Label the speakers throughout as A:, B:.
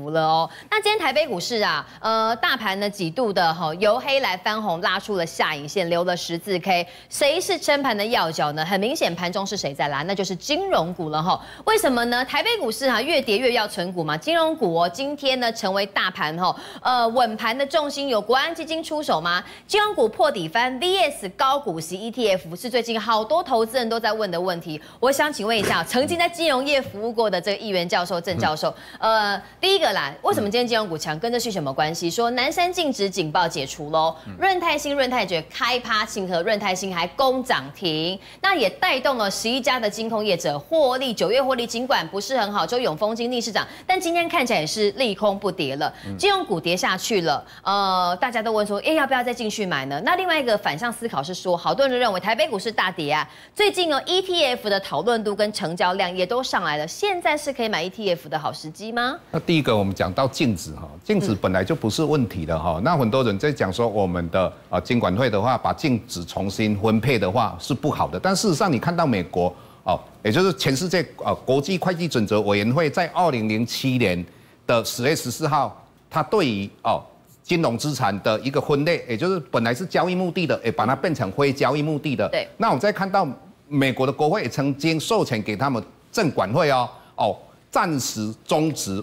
A: 幅了哦。那今天台北股市啊，大盘呢几度的由黑来翻红，拉出了下影线，留了十字 K。谁是撑盘的要角呢？很明显，盘中是谁在拉？那就是金融股了哈。为什么呢？台北股市啊，越跌越要存股嘛。金融股哦，今天呢成为大盘稳盘的重心，有国安基金出手吗？金融股破底翻 VS 高股息 ETF 是最近好多投资人都在问的问题。我想请问一下，曾经在金融业服务过的这个议员教授郑教授，第一个啦，为什么今天金融股强，跟这是什么关系？说南山净值警报解除喽，润泰新、润泰觉开趴庆贺，润泰新还攻涨停，那也带动了11家的金控业者获利，9月获利尽管不是很好，就永丰金逆势涨，但今天看起来也是利空不跌了，金融股跌下去了，大家都问说，要不要再进去买呢？那另外一个反向思考是说，好多人都认为台北股市大跌啊，最近ETF 的讨论度跟成交量也都上来了，现在是可以买 ETF 的好时机吗？
B: 那第一个我们讲到净值哈，净值本来就不是问题的哈，那很多人在讲说我们的金管会的话把净值重新分配的话是不好的，但事实上你看到美国也就是全世界国际会计准则委员会在2007年的10月14号，它对于金融资产的一个分类，也就是本来是交易目的的，也把它变成非交易目的的。对。那我们再看到美国的国会也曾经授权给他们证管会暂时终止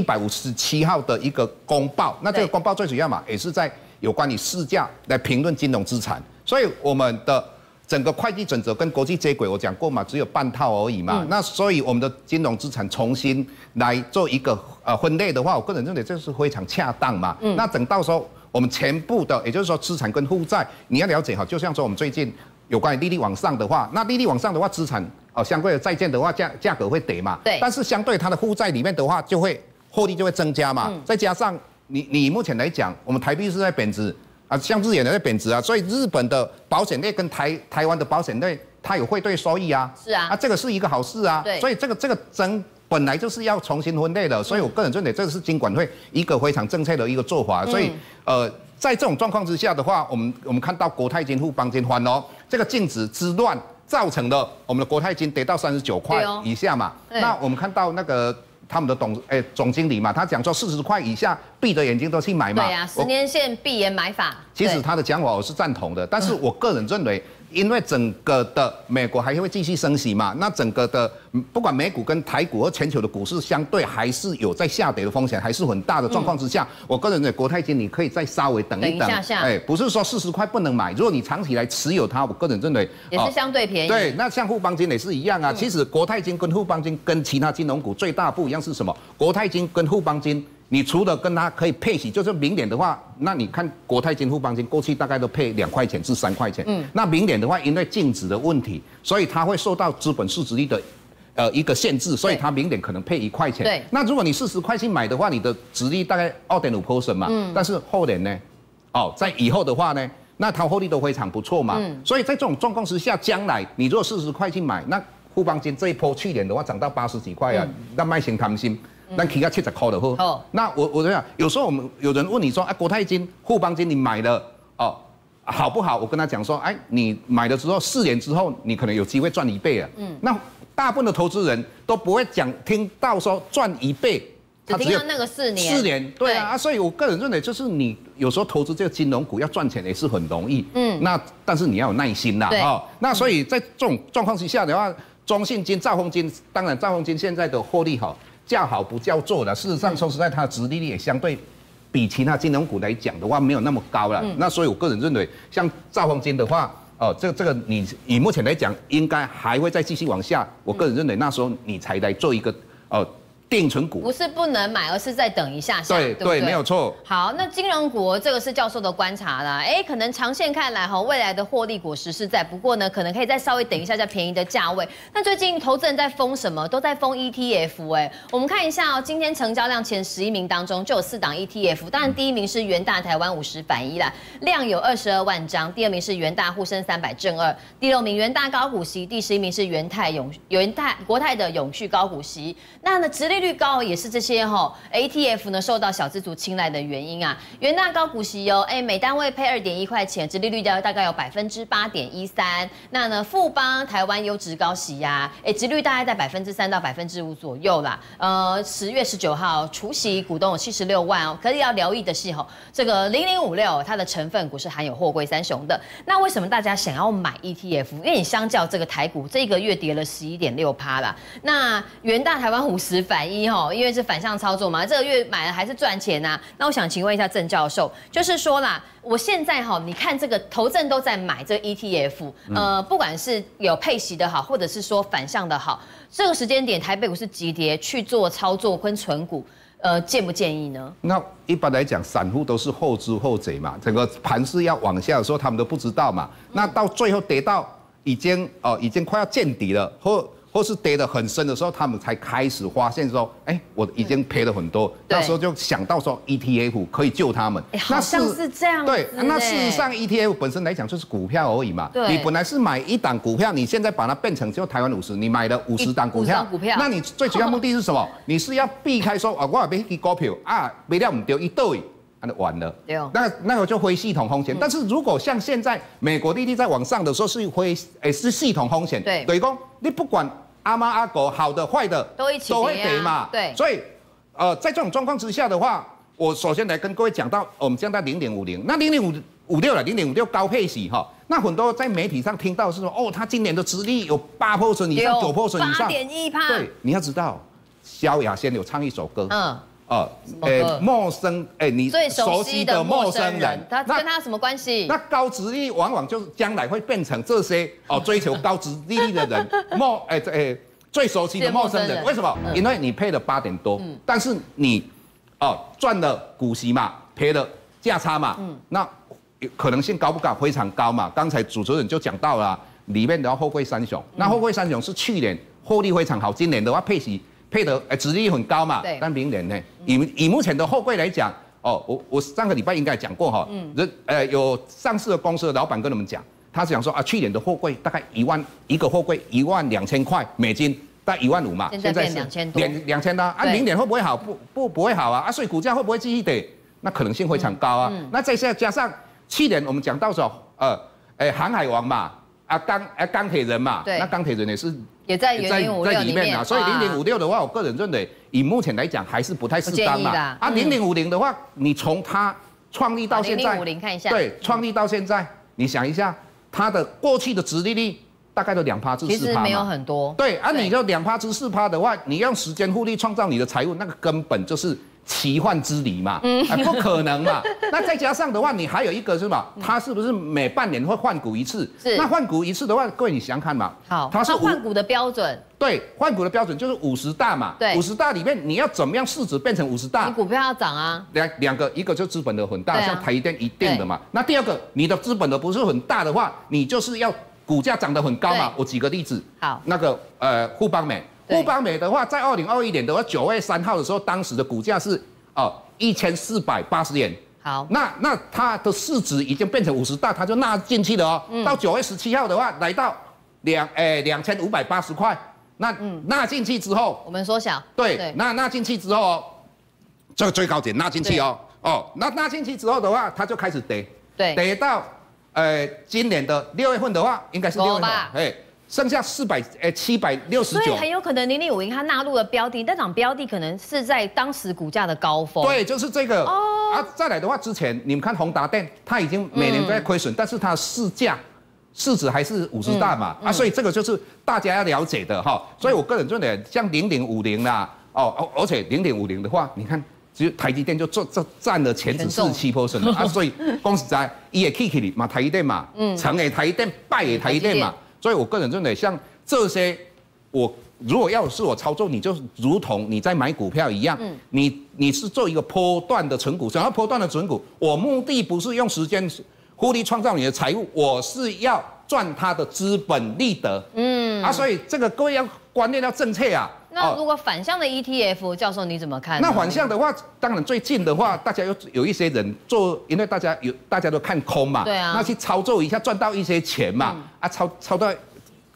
B: 157号的一个公报。那这个公报最主要嘛，也是在有关于市价来评论金融资产。所以我们的整个会计准则跟国际接轨，我讲过嘛，只有半套而已嘛。那所以我们的金融资产重新来做一个分类的话，我个人认为这是非常恰当嘛。那等到时候我们全部的，也就是说资产跟负债，你要了解就像说我们最近有关于利率往上的话，那利率往上的话，资产相对的债券的话价格会跌嘛。对。但是相对它的负债里面的话，就会获利就会增加嘛。再加上你目前来讲，我们台币是在贬值。像日元的在贬值啊，所以日本的保险类跟台湾的保险类，它有汇兑收益啊。是啊，这个是一个好事啊。对，所以这个本来就是要重新分类的，所以我个人认为这是金管会一个非常正确的一个做法。所以在这种状况之下的话，我们看到国泰金、富邦金、环这个净值之乱，造成了我们的国泰金跌到39块以下嘛。那我们看到那个。他们的总经理嘛，他讲说40块以下闭着眼睛都去买嘛。对啊，10年线闭眼买法。其实他的讲法我是赞同的，但是我个人认为，因为整个的美国还会继续升息嘛，那整个的不管美股跟台股和全球的股市相对还是有在下跌的风险，还是很大的状况之下，我个人认为国泰金你可以再稍微等一等。不是说40块不能买，如果你长期来持有它，我个人认为也是相对便宜。对，那像富邦金也是一样啊。其实国泰金跟富邦金跟其他金融股最大不一样是什么？国泰金跟富邦金。你除了跟它可以配息，就是明年的话，那你看国泰金、富邦金过去大概都配2块钱至3块钱。那明年的话，因为净值的问题，所以它会受到资本市值率的一个限制，所以它明年可能配1块钱。对。那如果你40块去买的话，你的殖利大概2.5% 嘛。但是后年呢，在以后的话呢，那它获利都非常不错嘛。所以在这种状况之下，将来你如果40块去买，那富邦金这一波去年的话涨到80几块啊，那卖先贪心。那起到70块就好。那我这样，有时候我们有人问你说，国泰金、富邦金你买了好不好？我跟他讲说，你买了之后4年之后，你可能有机会赚1倍啊。那大部分的投资人都不会听到说赚1倍，
A: 只听到那个4年。4年，
B: 对啊，所以我个人认为，就是你有时候投资这个金融股要赚钱也是很容易。那但是你要有耐心啦。那所以在这种状况之下的话，中信金、兆丰金，当然兆丰金现在的获利叫好不叫座了。事实上，说实在，它的殖利率也相对比其他金融股来讲的话，没有那么高了。那所以我个人认为，像兆丰金的话，这个你以目前来讲，应该还会再继续往下。我个人认为，那时候你才来做一个定存股，
A: 不是不能买，而是再等一下下。
B: 对，没有错。
A: 好，那金融股这个是教授的观察啦。可能长线看来未来的获利果实是在，不过呢，可能可以再稍微等一下便宜的价位。那最近投资人在疯什么？都在疯 ETF。我们看一下今天成交量前11名当中就有4档 ETF， 当然第1名是元大台湾50反1啦，量有22万张；第2名是元大沪深300正2；第6名元大高股息；第11名是国泰的永续高股息。那呢，殖利利率高也是这些ETF 呢受到小资族青睐的原因啊。元大高股息哦，每单位配2.1块钱，殖利率大概有8.13%。那呢，富邦台湾优质高息呀，殖率大概在3%到5%左右啦。10月19号除息股东有76万哦。可是要留意的是这个0056它的成分股是含有货柜三雄的。那为什么大家想要买 ETF？ 因为你相较这个台股，这个月跌了11.6%啦。那元大台湾50反一因为是反向操作嘛，这个月买了还是赚钱啊。那我想请问一下郑教授，就是说啦，我现在你看这个投证都在买这个 ETF，不管是有配息的好，或者是说反向的好，这个时间点台北股市急跌去做操作跟存股。建不建议呢？
B: 那一般来讲，散户都是后知后觉嘛，整个盘势要往下的时候，他们都不知道嘛。那到最后跌到已经快要见底了，或是跌得很深的时候，他们才开始发现说，我已经赔了很多，那时候就想到说 ETF 可以救他们。
A: 好像是这样子。
B: 对，那事实上 ETF 本身来讲就是股票而已嘛。你本来是买一档股票，你现在把它变成就台湾50，你买了50档股票，那你最主要目的是什么？你是要避开说我要买一支股票啊，买了唔对一对。那完了，那个就非系统风险。但是如果像现在美国利率在往上的时候是系统风险，对，等于说你不管阿猫阿狗好的坏的
A: 都会跌嘛，对。
B: 所以在这种状况之下的话，我首先来跟各位讲到，我们降到0.50，那0.56了，0.56高配息那很多在媒体上听到是说，他今年的殖利有8%以上，9%以上
A: ，8.1%。
B: 对，你要知道，萧亚轩有唱一首歌，陌生，你
A: 最熟悉的陌生人，他跟他什么关系？
B: 那高殖利率往往就是将来会变成这些追求高殖利率的人，最熟悉的陌生人。为什么？因为你配了8点多，但是你赚了股息嘛，赔了价差嘛，那可能性高不高？非常高嘛。刚才主持人就讲到了，里面的货柜三雄，那货柜三雄是去年获利非常好，今年的话配的殖利率很高嘛，但明年呢，以目前的货柜来讲，我上个礼拜应该讲过有上市的公司的老板跟我们讲，他讲说去年的货柜大概一个货柜12000块美金，大概15000嘛，
A: 现在是2000多
B: ，2000多啊，明年会不会好？不会好啊，所以股价会不会继续跌？那可能性非常高啊。那再加上去年我们讲到说，航海王嘛，钢铁人嘛，那钢铁人也在里面啊，所以0056的话，我个人认为以目前来讲还是不太适当嘛。0050的话，你从它创立到现在
A: ，0050看一下，
B: 对，创立到现在，你想一下，它的过去的殖利率大概都2%至4%嘛，
A: 其实没有很多。
B: 对，你就2%至4%的话，你用时间复利创造你的财务，那个根本就是奇幻之旅嘛，不可能嘛。那再加上的话，你还有一个是什么？它是不是每半年会换股一次？
A: 是。
B: 那换股一次的话，各位你想想看嘛。
A: 好，它换股的标准。
B: 对，换股的标准就是50大嘛。
A: 对。
B: 50大里面你要怎么样市值变成50大？
A: 你股票要涨啊。
B: 两个，一个就资本额很大，像台积电一定的嘛。那第二个，你的资本额不是很大的话，你就是要股价涨得很高嘛。我举个例子。好。那个富邦美。富邦美的话，在2021年的话9月3号的时候，当时的股价是1480元。好，那它的市值已经变成50大，它就纳进去了哦。到9月17号的话，来到2580块。那纳进去之后，
A: 我们缩小。
B: 对，纳进去之后，这个最高点纳进去哦。那纳进去之后的话，它就开始跌。对，跌到今年的6月份的话，应该是6月份。剩下769，
A: 所以很有可能0050它纳入了标的，那档标的可能是在当时股价的高峰。
B: 对，就是这个。再来的话，之前你们看宏达电，它已经每年都在亏损，但是它的市值还是50大嘛，所以这个就是大家要了解的哈。所以我个人认为，像0050啦，而且0050的话，你看，只有台积电就占了前指47%所以公司在也 K 里嘛，台积电嘛，成也台积电，败也台积电嘛。所以我个人认为，像这些，如果要是我操作，你就如同你在买股票一样，你是做一个波段的存股，想要波段的存股，我目的不是用时间复利创造你的财务，我是要赚它的资本利得。所以这个各位要观念要正确啊。
A: 那如果反向的 ETF， 教授你怎么看？
B: 那反向的话，当然最近的话，大家有一些人做，因为大家都看空嘛，对啊，那去操作一下赚到一些钱嘛，操到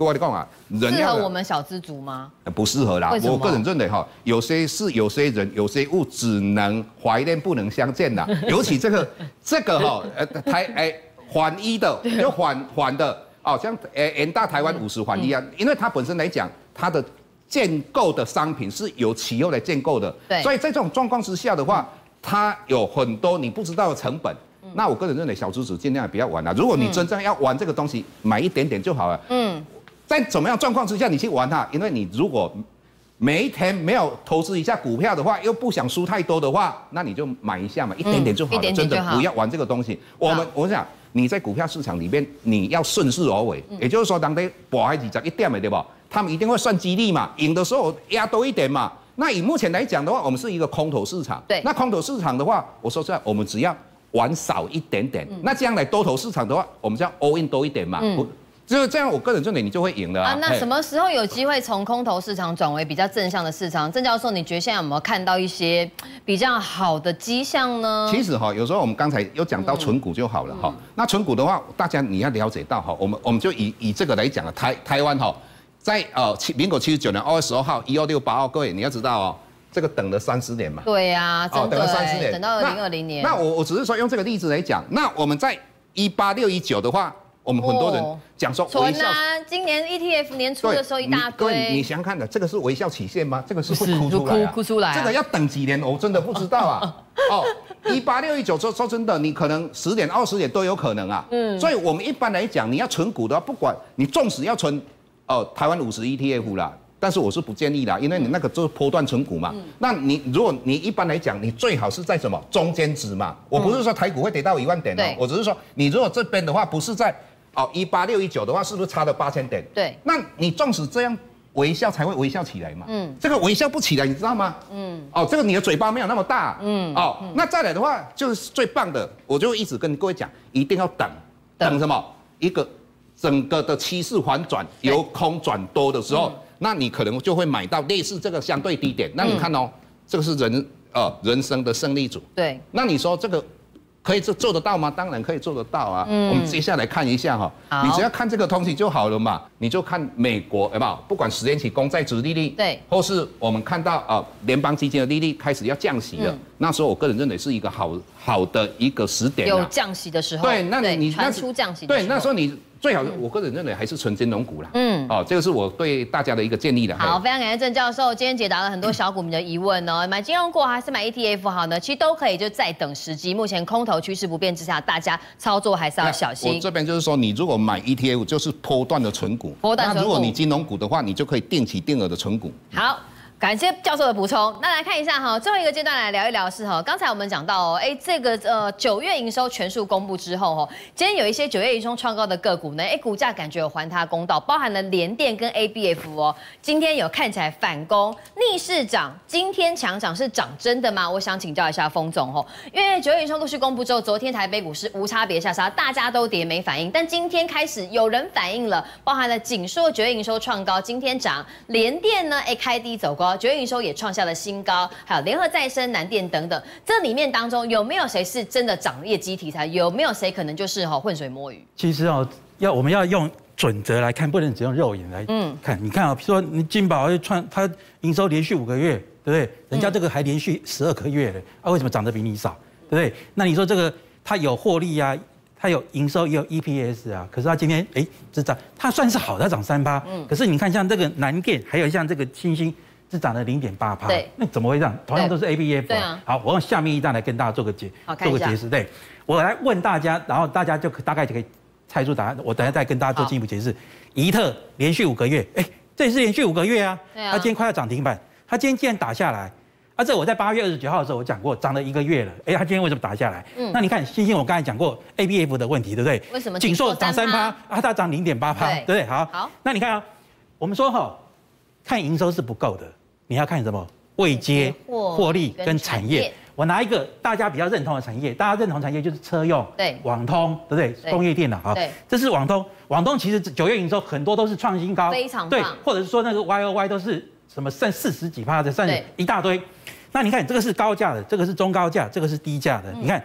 B: 各位讲啊，人
A: 适合我们小资族吗？
B: 不适合啦。我个人认为哈，有些人、有些物只能怀念不能相见啦。尤其这个哈，缓一的就缓的哦，像元大台湾50缓一啊，因为它本身来讲，它的建构的商品是由期货来建构的，
A: 对，
B: 所以在这种状况之下的话，它有很多你不知道的成本。那我个人认为小资主尽量不要玩啦。如果你真正要玩这个东西，买一点点就好了。在怎么样状况之下你去玩它？因为你如果每一天没有投资一下股票的话，又不想输太多的话，那你就买一下嘛，一点点就好了。真的不要玩这个东西。我想你在股票市场里面，你要顺势而为，也就是说，当你博还21点的对吧？他们一定会算激励嘛，赢的时候压多一点嘛。那以目前来讲的话，我们是一个空头市场。
A: 对。
B: 那空头市场的话，我说实在，我们只要玩少一点点。那将来多头市场的话，我们就要 all in 多一点嘛。就是这样，我个人认为你就会赢了啊。
A: 那什么时候有机会从空头市场转为比较正向的市场？郑教授，你觉得现在有没有看到一些比较好的迹象呢？
B: 其实哈，有时候我们刚才有讲到存股就好了哈。那存股的话，大家你要了解到哈，我们就以这个来讲了，台湾哈，在民国79年2月12号12682号，各位你要知道哦。这个等了30年嘛？
A: 对呀，真的
B: 等了30年，
A: 等到2020年。
B: 那我只是说用这个例子来讲，那我们在186、19的话，我们很多人讲说微笑。
A: 今年 ETF 年初的时候一大堆。
B: 你想想看的，这个是微笑曲线吗？这个是会哭出来，
A: 哭出来。
B: 这个要等几年，我真的不知道啊。186、19说真的，你可能10年、20年都有可能啊。所以我们一般来讲，你要存股的话，不管你纵使要存台湾50 ETF 啦。但是我是不建议的，因为你那个就是波段存股嘛。那如果你一般来讲，你最好是在什么中间值嘛。我不是说台股会跌到1万点哦，我只是说你如果这边的话不是在186、19的话，是不是差了8000点？
A: 对。
B: 那你纵使这样微笑才会微笑起来嘛。这个微笑不起来，你知道吗？这个你的嘴巴没有那么大。那再来的话就是最棒的，我就一直跟各位讲，一定要等什么？一个整个的趋势反转，由空转多的时候。那你可能就会买到类似这个相对低点。那你看哦，这个是人生的胜利组。对。那你说这个可以做得到吗？当然可以做得到啊。我们接下来看一下哈，你只要看这个东西就好了嘛。你就看美国有没有？不管10年期公债殖利率，对，或是我们看到联邦基金的利率开始要降息了，那时候我个人认为是一个好的一个时点。有
A: 降息的时候。
B: 对，那你
A: 传出降息的时候。
B: 对，那时候你。最好，我个人认为还是纯金融股啦。这个是我对大家的一个建议的。
A: 好，非常感谢郑教授今天解答了很多小股民的疑问哦。买金融股还是买 ETF 好呢？其实都可以，就再等时机。目前空头趋势不变之下，大家操作还是要小心。
B: 我这边就是说，你如果买 ETF，就是波段的存股。那如果你金融股的话，你就可以定期定额的存股。
A: 好。感谢教授的补充。那来看一下哈，最后一个阶段来聊一聊是哈，刚才我们讲到这个9月营收全数公布之后哈，今天有一些9月营收创高的个股呢，股价感觉有还它公道，包含了联电跟 ABF 哦，今天有看起来反攻逆势涨，今天强涨是涨真的吗？我想请教一下封总哦，因为9月营收陆续公布之后，昨天台北股市无差别下杀，大家都跌没反应，但今天开始有人反应了，包含了景硕9月营收创高，今天涨，联电呢开低走高。9月营收也创下了新高，还有联合再生、南电等等，这里面当中有没有谁是真的涨业绩题材？有没有谁可能就是浑水摸鱼？
C: 其实我们要用准则来看，不能只用肉眼来看。你看比如说你金宝它营收连续5个月，对不对？人家这个还连续12个月了，为什么涨得比你少？对不对？那你说这个它有获利啊？它有营收也有 EPS 啊，可是它今天只涨，它算是好，它涨3%。可是你看像这个南电，还有像这个欣兴。是涨了0.8%，对，那怎么会这样？同样都是 ABF， 对啊。好，我用下面一段来跟大家做个解释。对，我来问大家，然后大家就大概就可以猜出答案。我等下再跟大家做进一步解释。怡特连续5个月，这也是连续5个月啊。它今天快要涨停板，它今天竟然打下来。这我在8月29号的时候我讲过，涨了1个月了。它今天为什么打下来？那你看欣兴，我刚才讲过 ABF 的问题，对不对？
A: 为什么？
C: 景硕涨3%，它涨0.8%，对不对？好，那你看我们说看营收是不够的。你要看什么？位阶、获利跟产业。我拿一个大家比较认同的产业，大家认同产业就是车用、对，网通，对不对？工业电脑啊，这是网通。网通其实9月营收很多都是创新高，
A: 非常棒。
C: 对，或者是说那个 YOY 都是什么剩40几%的，剩一大堆。那你看这个是高价的，这个是中高价，这个是低价的。你看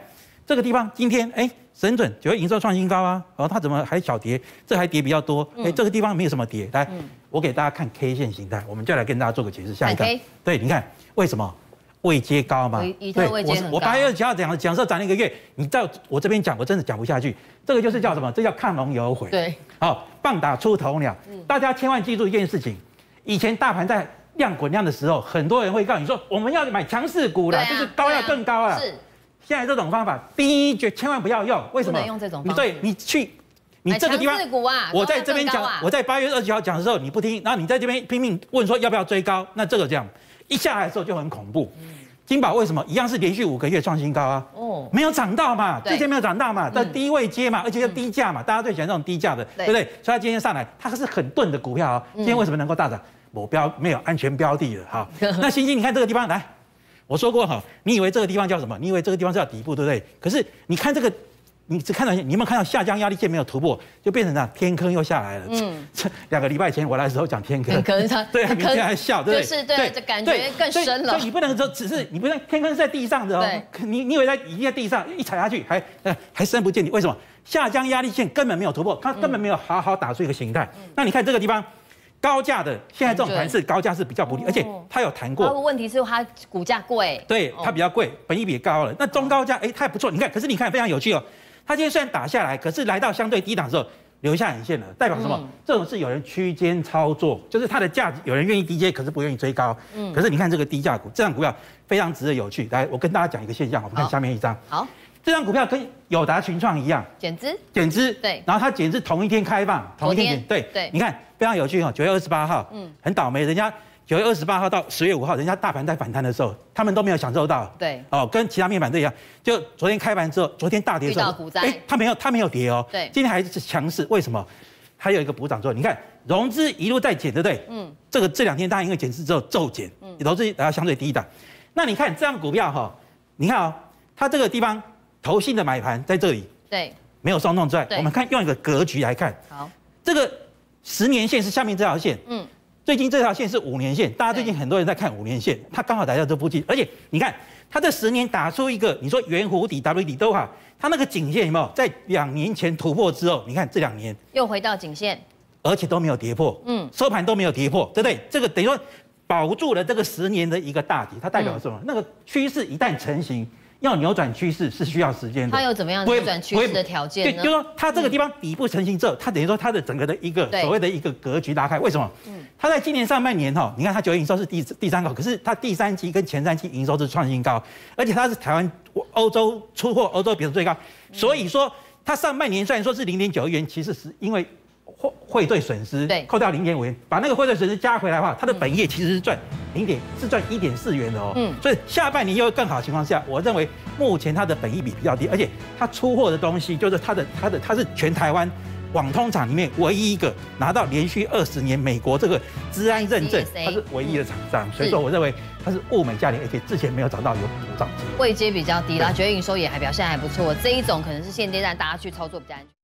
C: 这个地方今天神准9月营收创新高啊，它怎么还小跌？这还跌比较多，这个地方没有什么跌。来，我给大家看 K 线形态，我们就来跟大家做个解释。下一个，对，你看为什么位阶高嘛？
A: 对，我
C: 8月27号讲的时候涨了1个月，你在我这边讲，我真的讲不下去。这个就是叫什么？这叫亢龙有悔。
A: 对，
C: 好，棒打出头鸟。大家千万记住一件事情，以前大盘在量滚量的时候，很多人会告诉你说，我们要买强势股啦，就是高要更高啦。是。现在这种方法，第一千万不要用，为什么？
A: 不能用这种方法。
C: 对，你这个地方，我在这边讲，我在8月29号讲的时候你不听，然后你在这边拼命问说要不要追高，那这个这样一下来的时候就很恐怖。金宝为什么一样是连续5个月创新高啊？没有涨到嘛，之前没有涨到嘛，在低位接嘛，而且又低价嘛，大家最喜欢这种低价的，对不对？所以它今天上来，它是很钝的股票啊。今天为什么能够大涨？没有安全标的了哈。那星星，你看这个地方来。我说过哈，你以为这个地方叫什么？你以为这个地方是叫底部，对不对？可是你看这个，你只看到你有没有看到下降压力线没有突破，就变成这样天坑又下来了。这2个礼拜前我来的时候讲天坑，对，你现在还笑，对不对？
A: 对，就感觉更深了。
C: 所以你不能说只是你不能天坑是在地上的哦，你以为已经在地上，一踩下去还深不见底，为什么？下降压力线根本没有突破，它根本没有好好打出一个形态。那你看这个地方。高价的现在这种盘势，高价是比较不利，而且它有谈过。
A: 问题是它股价贵，
C: 对，它比较贵，本益比高了。那中高价，它也不错。你看，可是你看非常有趣哦。它今天虽然打下来，可是来到相对低档的时候留下影线了，代表什么？这种是有人区间操作，就是它的价值有人愿意低接，可是不愿意追高。可是你看这个低价股，这张股票非常值得有趣。来，我跟大家讲一个现象，我们看下面一张。
A: 好。
C: 这张股票跟友达群创一样，减资，
A: 对，
C: 然后它减资同一天开放，同一天，对，你看非常有趣哈。9月28号，很倒霉，人家9月28号到10月5号，人家大盘在反弹的时候，他们都没有享受到，
A: 对，
C: 跟其他面板都一样，就昨天开盘之后，昨天大跌的时候，它没有跌哦，对，今天还是强势，为什么？还有一个补涨作用，你看融资一路在减，对不对？这2天大家因为减资之后骤减，融资来到相对低档，那你看这张股票哈，你看哦，它这个地方。投信的买盘在这里，对，没有松动之外，我们看用一个格局来看，好，这个10年线是下面这条线，最近这条线是5年线，大家最近很多人在看5年线，它刚好来到这附近，而且你看它这10年打出一个，你说圆弧底、W 底都好，它那个颈线有没有在2年前突破之后，你看这2年
A: 又回到颈线，
C: 而且都没有跌破，收盘都没有跌破，对不对？这个等于说保住了这个10年的一个大底，它代表什么？那个趋势一旦成型。要扭转趋势是需要时间的。
A: 它有怎么样扭转趋势的条件呢？
C: 就是说它这个地方底部成型之后，它等于说它的整个的一个所谓的一个格局拉开。为什么？它在今年上半年哈，你看它9月营收是第3高，可是它第3季跟前3季营收是创新高，而且它是台湾欧洲出货欧洲比重最高，所以说它上半年虽然说是0.9亿元，其实是因为汇兑损失，扣掉0.5元，把那个汇兑损失加回来的话，它的本业其实是赚1.4元的哦。所以下半年又更好的情况下，我认为目前它的本益比比较低，而且它出货的东西就是它是全台湾网通厂里面唯一一个拿到连续20年美国这个资安认证，它是唯一的厂商，所以说我认为它是物美价廉，而且之前没有找到有补涨机会，
A: 位阶比较低啦，9月营收也还表现还不错，这一种可能是现阶段大家去操作比较安全。